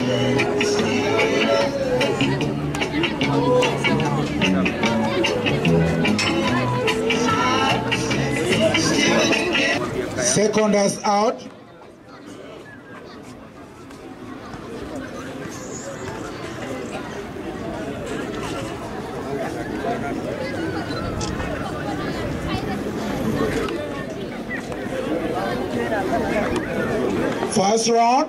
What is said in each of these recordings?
Seconders out. First round.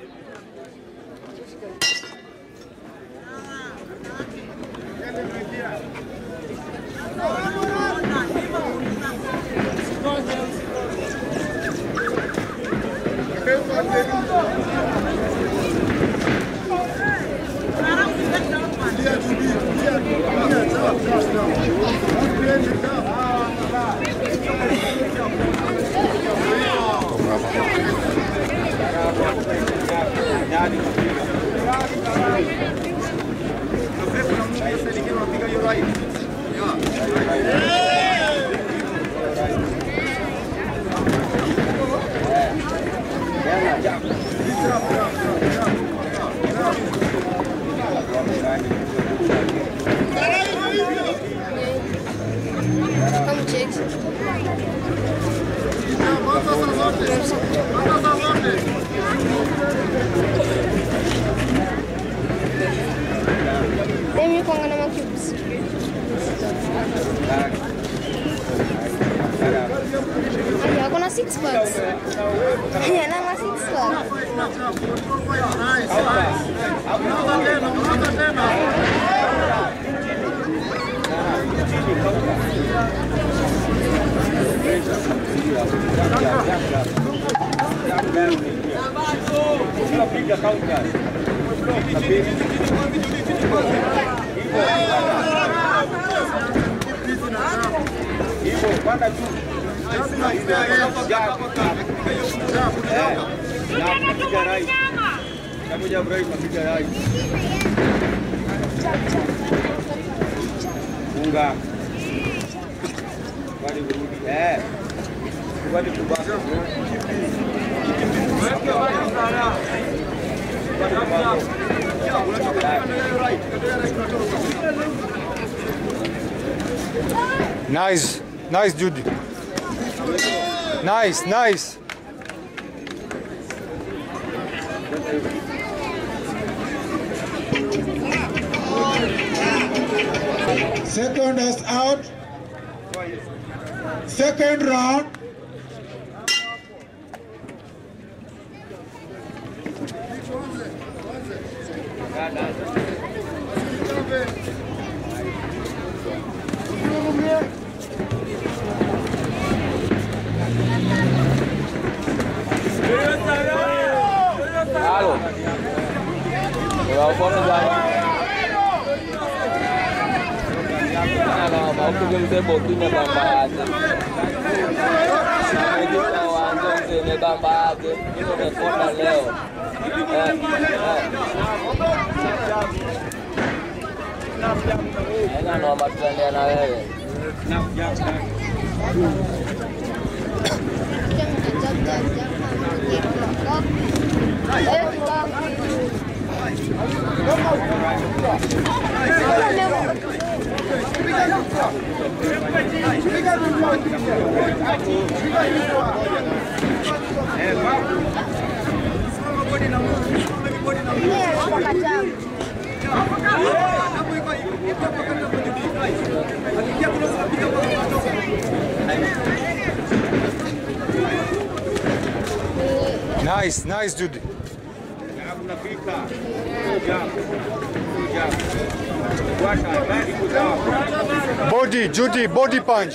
Nice, nice, Judy. Nice, nice. Second is out. Second round. Nice, nice, Judy. Body, Judy, body punch.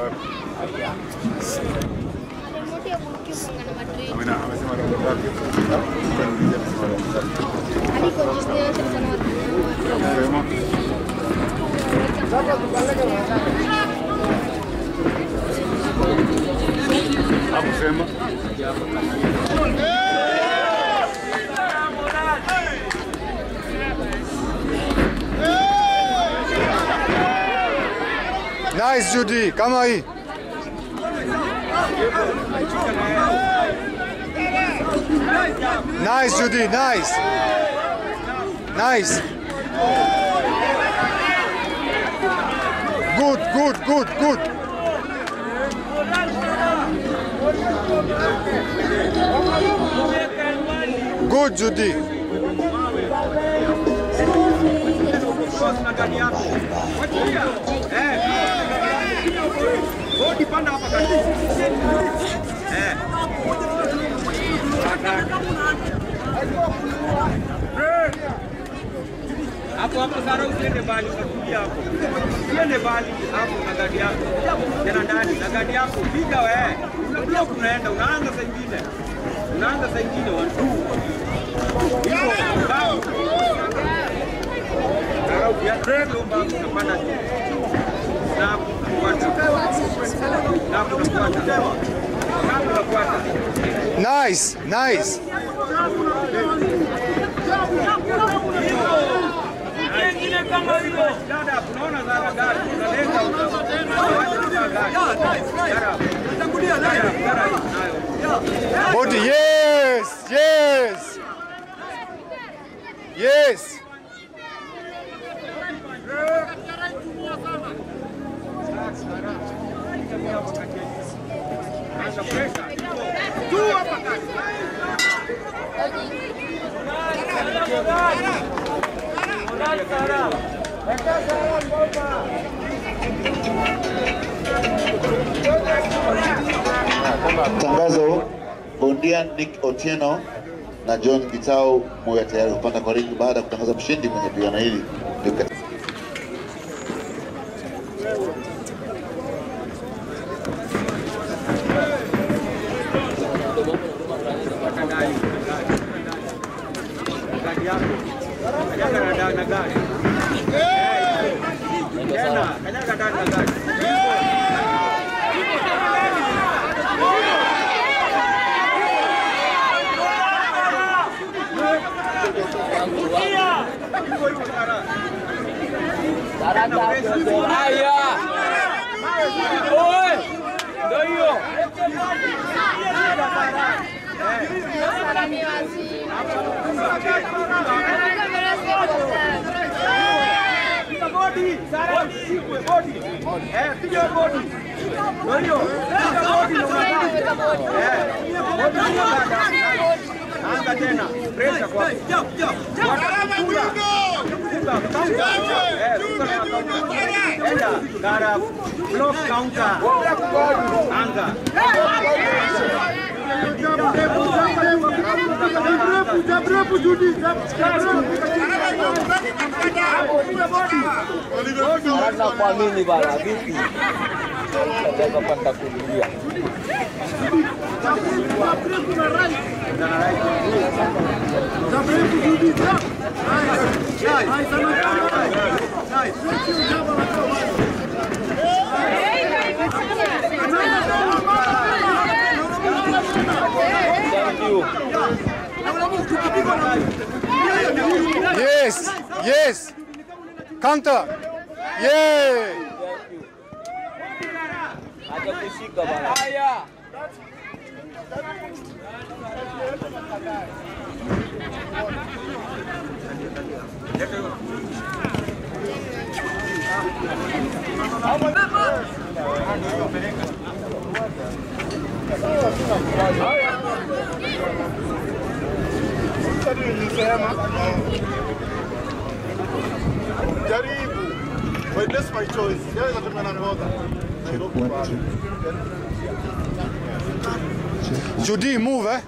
Nice, Judy. Come on. Nice, Judy. Nice. Nice. Good, good, good, good. Good, Judy. Hapo Sara usiende bali utakuja hapo. Usiende bali hapo na gari yako. Tena ndani na gari yako piga wewe. Unajua kunaenda unaanza saa nyingine. Unaanza saa nyingine watu. Hiyo ngao. Sara ukiatrek lomba unapanda juu. Na kufuata. Nice, nice. Body, yes, yes, yes. Tangazo, bondia Nick Otieno na John Gitau moja tayari kupanda kwa ringi baada ya kutangaza mshindi kwenye pigano hili. Kuamini bana vipi? Nataka panda kuingia. Yes, yes. Counter. Yeah. Acha kushika bana. Haya. Jaribu. But that's my choice. There is a different order. Judy, move, eh?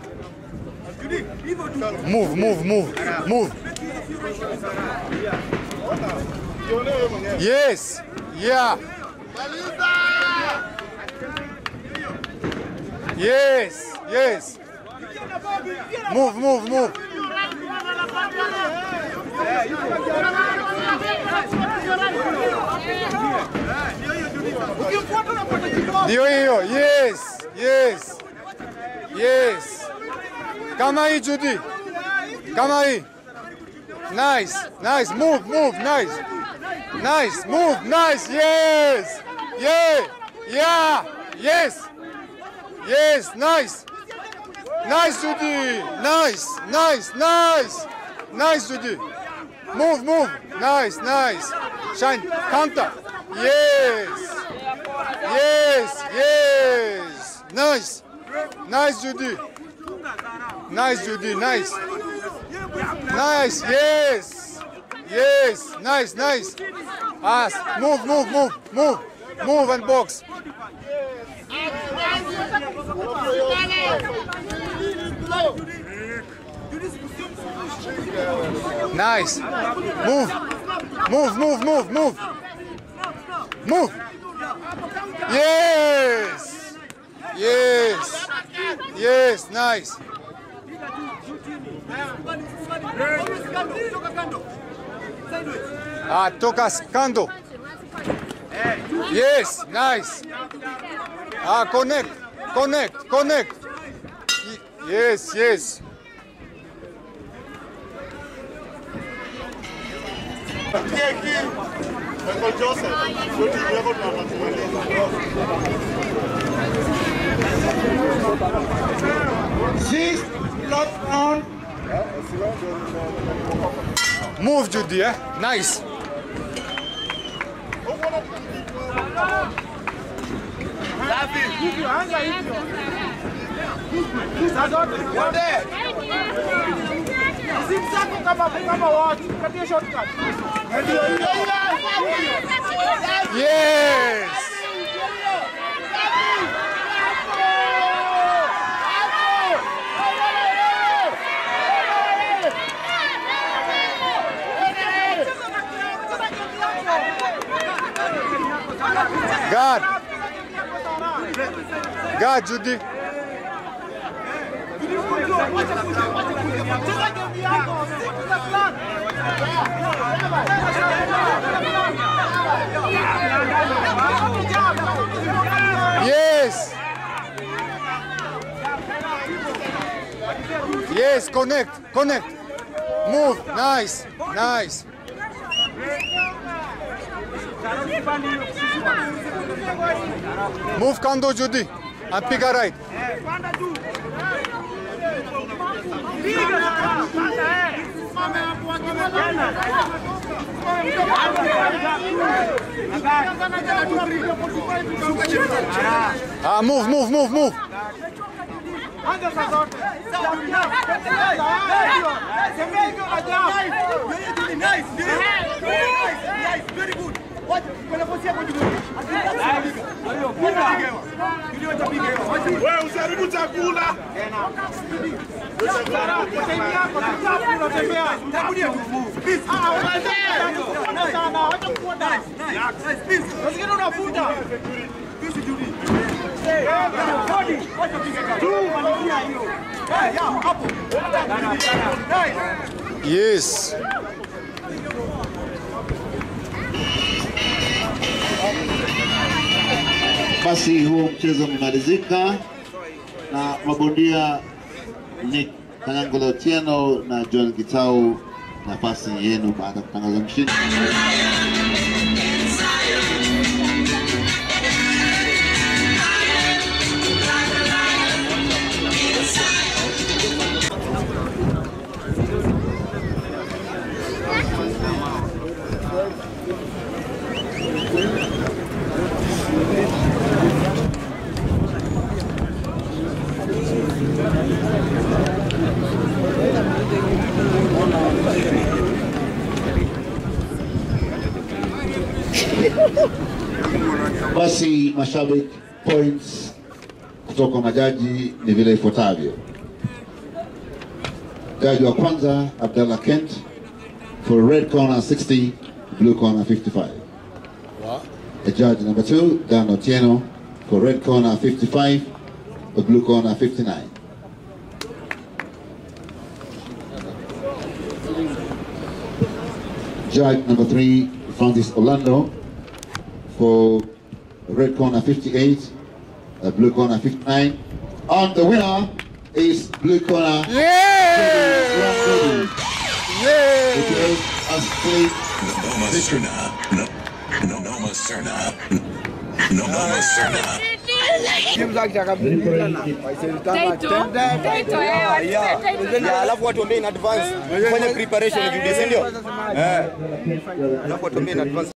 Move, move, move, move. Yes, yeah. Yes, yes. Move, move, move. Ndio hiyo. Yes, yes. Yes. Kama hii Judy. Kama hii. Nice, nice. Move, move. Nice. Nice. Move. Nice. Yes. Yeah. Yeah. Yes. Yes. Nice. Nice, Judy. Nice. Nice. Nice. Nice, Judy. Move, move. Nice, nice. Shine. Counter. Yes. Yes. Yes. Nice. Nice, Judy. Nice, Judy. Nice. Nice. Yes. Yes. Nice, nice. Pass. Move, move, move, move. Move and box. Nice. Move. Move, move, move, move. Move. Yes. Yes. Yes, nice. Toka kando. Yes, nice. Connect, connect, connect. Yes, yes. Michael Joseph. Six, left on. Move, Judy, eh? Nice. Yes. God. God, Judy. Yes. Yes, connect, connect. Move, nice, nice. Move kando, Judy, and pick a right. Move, move, move, move. Very good. Wewe usiharibu chakula. Yes. Basi huo mchezo umemalizika na mabondia Nick Kanyangolo Otieno na John Gitau, nafasi yenu baada ya kutangaza mshindi. Basi mashabiki, points kutoka majaji ni vile ifuatavyo. Jaji wa kwanza Abdallah Kent for red corner 60, blue corner 55. The judge number 2 Dan Otieno for red corner 55, blue corner 59. Judge number 3, Francis Orlando, for red corner 58, blue corner 59. And the winner is blue corner. Yeah! Yeah! It is a split victory. Alafu watu waambie in advance, fanya preparation, ndio. Alafu watu waambie in advance.